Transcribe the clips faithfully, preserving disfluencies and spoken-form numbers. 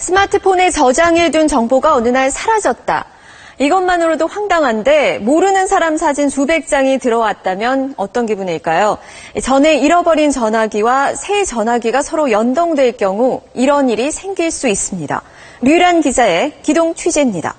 스마트폰에 저장해둔 정보가 어느 날 사라졌다. 이것만으로도 황당한데 모르는 사람 사진 수백 장이 들어왔다면 어떤 기분일까요? 전에 잃어버린 전화기와 새 전화기가 서로 연동될 경우 이런 일이 생길 수 있습니다. 류란 기자의 기동 취재입니다.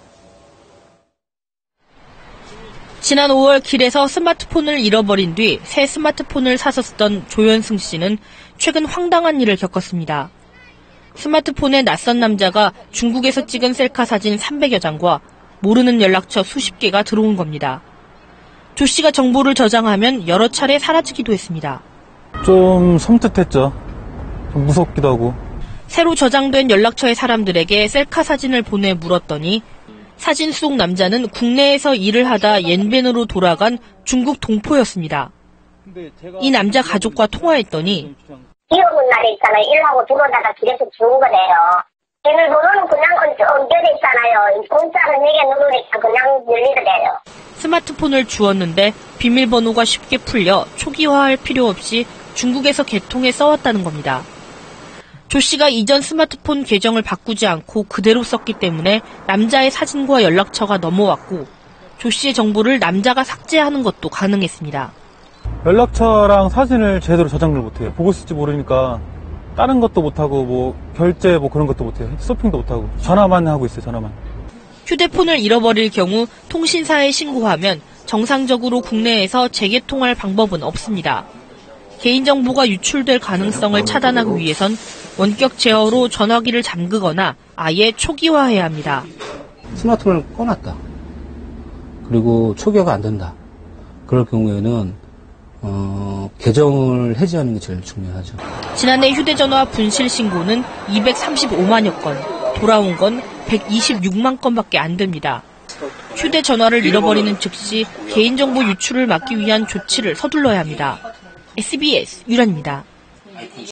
지난 오월 길에서 스마트폰을 잃어버린 뒤 새 스마트폰을 사서 쓰던 조현승 씨는 최근 황당한 일을 겪었습니다. 스마트폰에 낯선 남자가 중국에서 찍은 셀카 사진 삼백여 장과 모르는 연락처 수십 개가 들어온 겁니다. 조 씨가 정보를 저장하면 여러 차례 사라지기도 했습니다. 좀 섬뜩했죠. 좀 무섭기도 하고. 새로 저장된 연락처의 사람들에게 셀카 사진을 보내 물었더니 사진 속 남자는 국내에서 일을 하다 옌벤으로 돌아간 중국 동포였습니다. 이 남자 가족과 통화했더니 비 오는 날에 있잖아요. 일하고 들어오다가 길에서 죽은 거래요. 비밀번호는 그냥 연결돼 있잖아요. 문자를 네 개 누르니까 그냥 열리더래요. 스마트폰을 주었는데 비밀번호가 쉽게 풀려 초기화할 필요 없이 중국에서 개통해 써왔다는 겁니다. 조 씨가 이전 스마트폰 계정을 바꾸지 않고 그대로 썼기 때문에 남자의 사진과 연락처가 넘어왔고 조 씨의 정보를 남자가 삭제하는 것도 가능했습니다. 연락처랑 사진을 제대로 저장을 못해요. 보고 있을지 모르니까 다른 것도 못하고 뭐 결제 뭐 그런 것도 못해요. 쇼핑도 못하고 전화만 하고 있어요. 전화만. 휴대폰을 잃어버릴 경우 통신사에 신고하면 정상적으로 국내에서 재개통할 방법은 없습니다. 개인정보가 유출될 가능성을 차단하기 위해선 원격 제어로 전화기를 잠그거나 아예 초기화해야 합니다. 스마트폰을 꺼놨다. 그리고 초기화가 안 된다. 그럴 경우에는 어, 계정을 해지하는 게 제일 중요하죠. 지난해 휴대전화 분실 신고는 이백삼십오만여 건, 돌아온 건 백이십육만 건밖에 안 됩니다. 휴대전화를 잃어버리는 즉시 개인정보 유출을 막기 위한 조치를 서둘러야 합니다. 에스비에스 유란입니다.